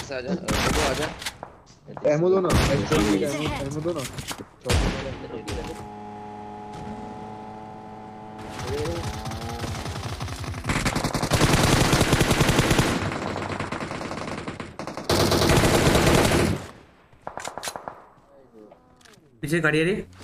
से आजा, वो आजा। एमो दो ना, एमो दो ना। पीछे गाड़ी आ रही है।